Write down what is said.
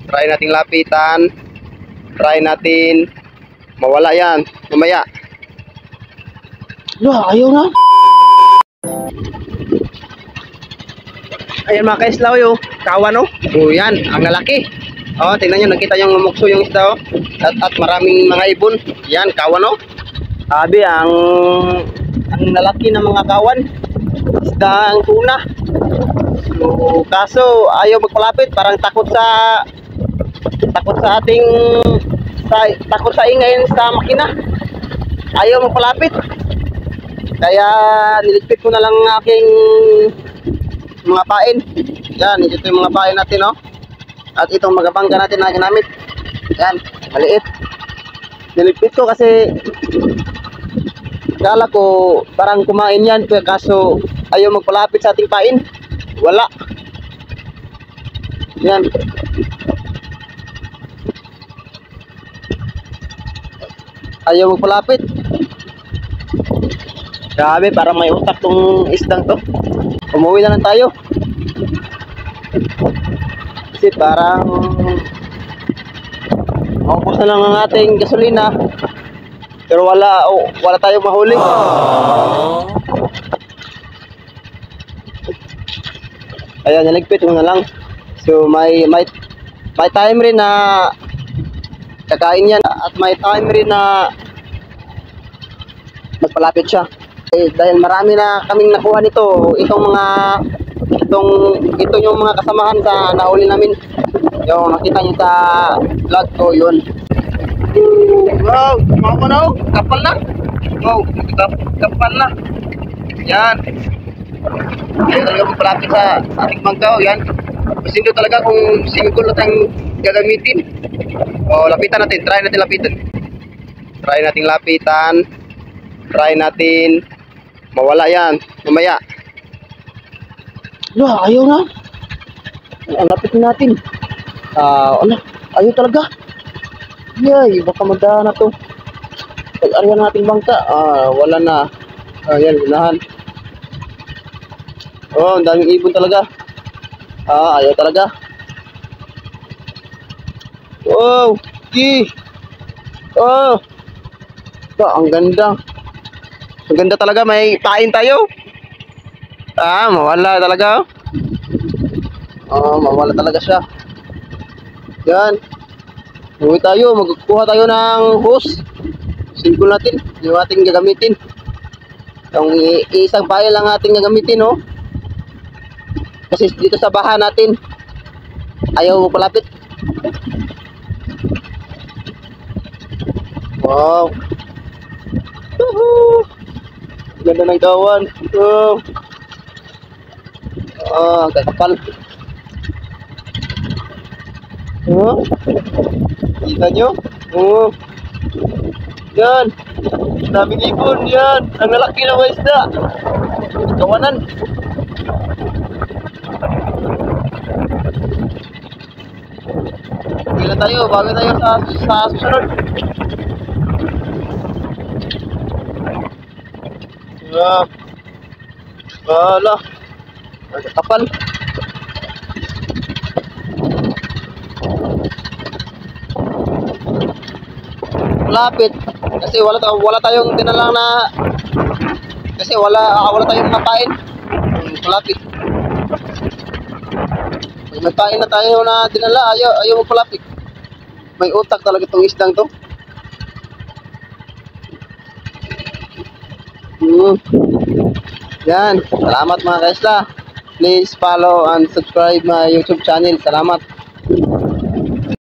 Try nating lapitan. Try natin mawala yan. Mamaya. Ayaw na. Ayan mga kaislaw yung kawan oh. Oh yan, ang lalaki. Oh, tingnan nyo, nakita yung umukso yung isda oh. At maraming mga ibon. Yan, kawan oh. Sabi, ang lalaki ng mga kawan. Isda ang tuna. So, kaso ayaw magpalapit, parang takot sa ating takot sa ingay sa makina. Ayaw magpalapit. Kaya niligpit ko na lang ang aking mga pain. Yan, ito yung mga pain natin oh. At itong magabangga natin na ginamit. Yan, maliit. Niligpit ko kasi kala ko parang kumain yan, kaso ayaw magpalapit sa ating pain. Wala. Yan. Ayaw magpalapit. Grabe, parang may utak tong isdang to. Umuwi na lang tayo. Kasi parang maubos na lang ang ating gasolina. Pero wala tayong mahuli. Kaya niligpit ko na lang. So may time rin na kakain yan at may time rin na magpalapit siya. Dahil marami na kaming nakuha nito, ito yung mga kasamahan sa nahuli namin. Yung nakita nyo sa vlog ko, yun. Wow, kumakaw na, kapal na. Wow, kapal na. Yan. Ayaw talaga magpalapit sa ating bangka, yan. Masindo talaga kung single na tayong gagamitin. O, lapitan natin, try natin lapitan. Try natin lapitan. Try natin mawala yan. Mamaya. Ayaw na. Ang lapit natin. Ayaw talaga. Yay, baka magdaan na to. Pag-arihan nating bangka. Wala na. Ayan, gunahan. Oh, ang daming ibon talaga. Ayaw talaga. Wow, ang ganda. Ang ganda talaga, may pain tayo. Mawala talaga. Mawala talaga siya. Yan. Uwi tayo, magkukuha tayo ng hose. Single natin, yung ating gagamitin. Yung isang pain lang ating gagamitin, oh. Kasi dito sa baha natin, ayaw mo palapit. Wow. Ganda ng kawan. Ang kakapal. Kita nyo? Yan. Daming ibon. Yan. Ang lalaki na mga isda. Kawanan. Kila tayo. Bago tayo sa susunod. Wala. Kapal. Lapit. Kasi wala tayong dinalang na kasi wala tayong mapain. Lapit. Pag may pain na tayo na dinala, ayaw magpalapit. May utak talaga itong isdang to. Yan. Salamat mga kaisla. Please follow and subscribe my YouTube channel. Salamat.